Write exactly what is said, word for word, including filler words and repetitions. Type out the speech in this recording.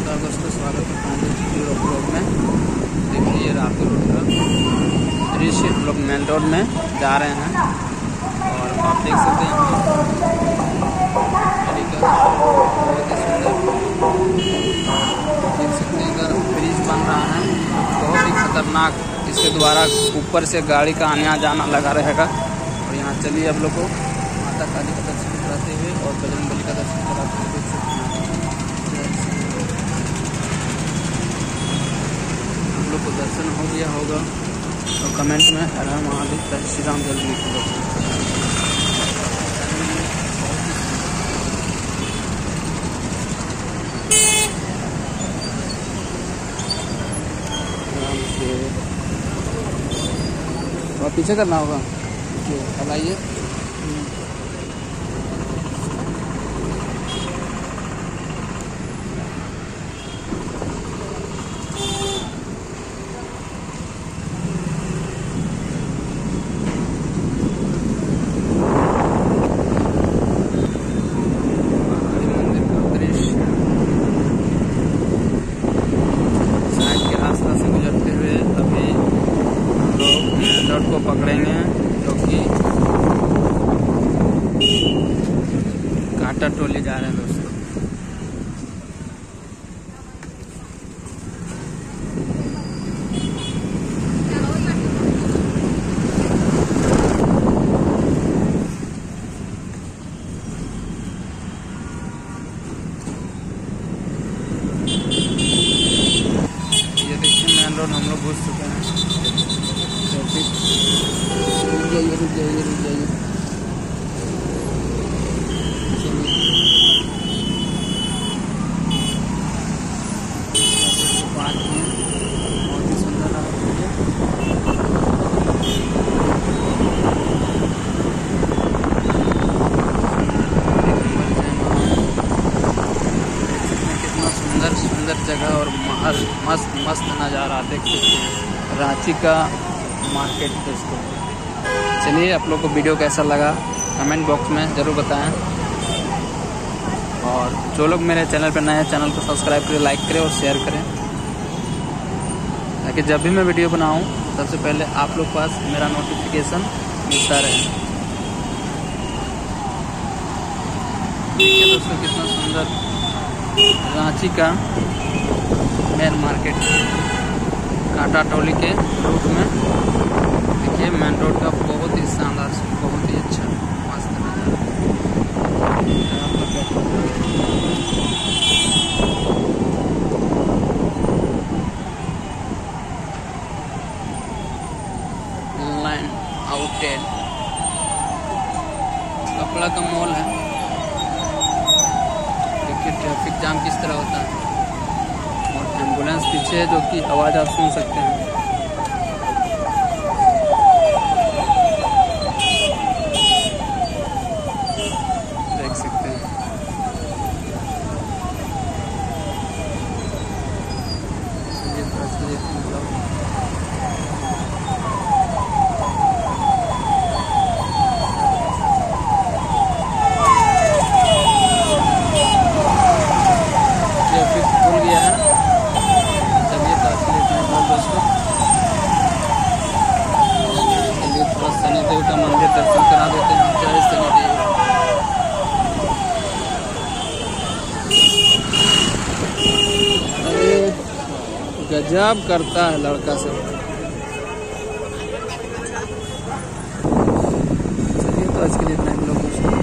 नमस्कार दोस्तों, स्वागत है पांडे ब्लॉग में। देखिए ये रात रोड का दृश्य, हम लोग मेन रोड में जा रहे हैं और आप देख सकते हैं बहुत ही सुंदर देख सकते हैं। इधर ब्रिज बन रहा है, बहुत ही खतरनाक। इसके द्वारा ऊपर से गाड़ी का आना जाना लगा रहेगा। और यहाँ चलिए आप लोग को माता काली का दर्शन कराते हुए और बजरंगबली का दर्शन कराते हुए देख सकते हैं। हम लोग को दर्शन हो गया होगा तो कमेंट में हर हर महादेव जय श्री राम जल्दी लिखो। थोड़ा पीछे करना होगा, अब आइए। रोड को पकड़ेंगे जो कि काटा टोली जा रहे हैं दोस्तों। ये देखिए मेन रोड हम लोग घुस चुके हैं। रुक जाइए रुक जाइए रुक जाइए बहुत ही सुंदर रहा। कितना सुंदर सुंदर जगह और महल, मस्त मस्त नज़ारा देख सकते हैं। रांची का मार्केट दोस्तों। चलिए आप लोग को वीडियो कैसा लगा कमेंट बॉक्स में ज़रूर बताएं। और जो लोग मेरे चैनल पर नए हैं चैनल को सब्सक्राइब करें, लाइक करें और शेयर करें, ताकि जब भी मैं वीडियो बनाऊं सबसे पहले आप लोग पास मेरा नोटिफिकेशन मिलता रहे। देखिए दोस्तों कितना सुंदर रांची का मेन मार्केट काटा टोली के रूट में। देखिए मेन रोड का बहुत ही शानदार, बहुत ही अच्छा मस्त नज़ारा। लाइन आउटेड कपड़ा का मॉल है। देखिए ट्रैफिक जाम किस तरह होता है और एम्बुलेंस पीछे है जो कि आवाज़ आप सुन सकते हैं। देख सकते हैं ये ट्रैफिक खुल गया है। चलिए दोस्तों चलिए थोड़ा शनिदेव का मंदिर दर्शन करा देते हैं। जय शनिदेव। अरे गजब करता है लड़का सब। चलिए तो आज के लिए इतना ही लोग।